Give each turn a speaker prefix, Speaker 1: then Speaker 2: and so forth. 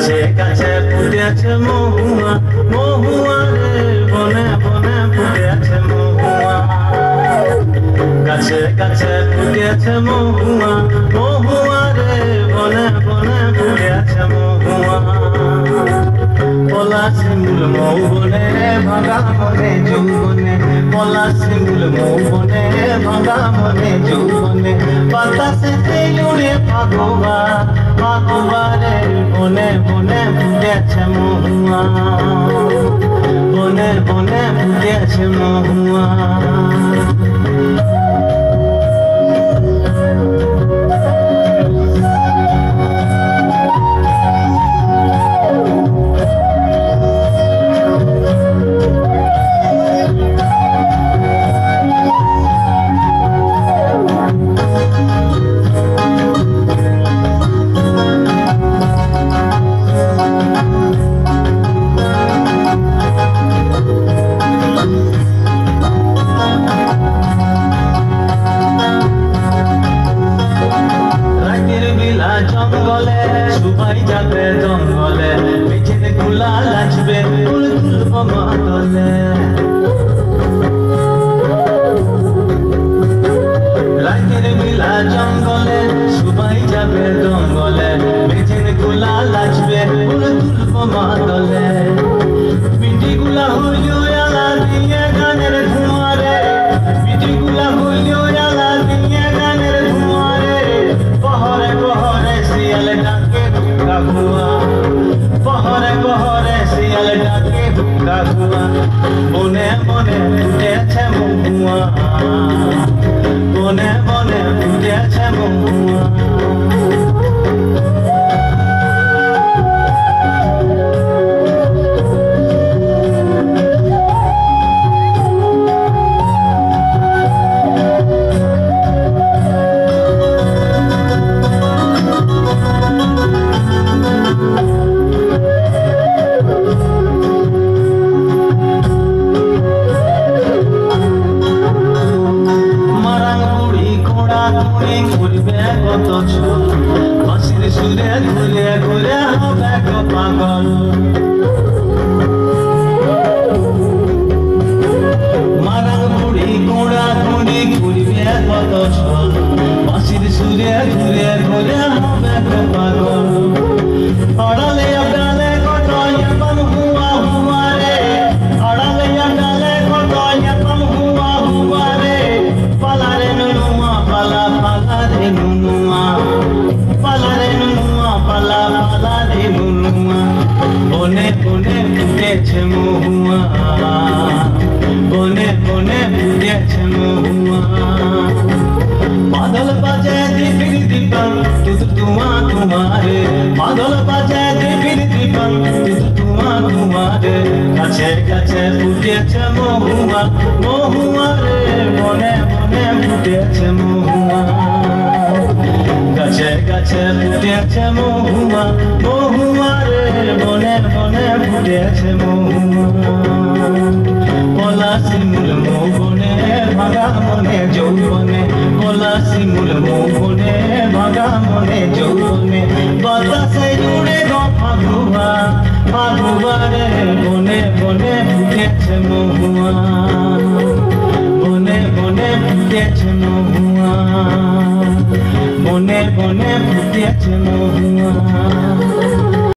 Speaker 1: কাছে কাছে ফুটে আছে মহুয়া মহুয়া রে বনে বনে ফুটে আছে মহুয়া কাছে কাছে ফুটে আছে মহুয়া মহুয়া রে বনে বনে ফুটে আছে মহুয়া পলা শিমুল মৌবনে ভাঙা মনে যৌবনে পলা শিমুল মৌবনে ভাঙা মনে যৌবনে বাতাসে উড়ে ভাগবা ভাগবা রে বনে বনে ফুটে আছে মহুয়া বনে বনে ফুটে আছে মহুয়া জঙ্গলে সবাই যাবে জঙ্গলে পিছন গুলা লাচবে ফুল তুলব মাদলে রাতের বেলা জঙ্গলে সবাই যাবে জঙ্গলে পিছন গুলা লাচবে ফুল তুলব মাদলে পিটি গুলা হইল আলা দিয়ে গানের ধোঁয়ারে পিটি গুলা হইল আলা দিয়ে গানের ধোঁয়ারে পহরে পহরে শিয়াল ডাকে হুকা হুয়া পহরে পহরে শিয়াল ডাকে হুকা হুয়া বনে বনে ফুটেছে মহুয়া বনে বনে ফুটেছে মহুয়া কত ছল বাঁশির সুরে ঘুরে ঘুরে হবে গো পাগল মারাং বুড়ি কোড়া কুড়ি ঘুরবে কত ছল বাঁশির সুরে ঘুরে ঘুরে হবে গো পাগল আড়ালে আড়ালে কত এমন হুয়া হুয়া রে আড়ালে আড়ালে কত এমন হুয়া হুয়া রে পালা রে নুনুয়া পালা পালা রে নুনুয়া পালা রে নুনুয়া পালা পালা রে নুনুয়া বনে বনে ফুটেছে মহুয়া বনে বনে ফুটেছে মহুয়া বাদল বাজে দীপির দীপন তুত তুয়া তোমারে বাদল বাজে দীপির দীপন তুত তুয়া তোমারে কাছে কাছে ফুটেছে মহুয়া মহুয়া রে বনে বনে ফুটেছে মহুয়া কাছে কাছে ফুটেছে মহুয়া মহুয়া রে বনে বনে ফুটেছে মহুয়া পলা শিমুল মৌবনে ভাঙা মনে যৌবনে পলা শিমুল মৌবনে ভাঙা মনে যৌবনে বাতাসে উড়ে গো ফাগুয়া ফাগুয়া রে বনে বনে ফুটেছে মহুয়া বনে বনে ফুটেছে মহুয়া বনে বনে ফুটেছে মহুয়া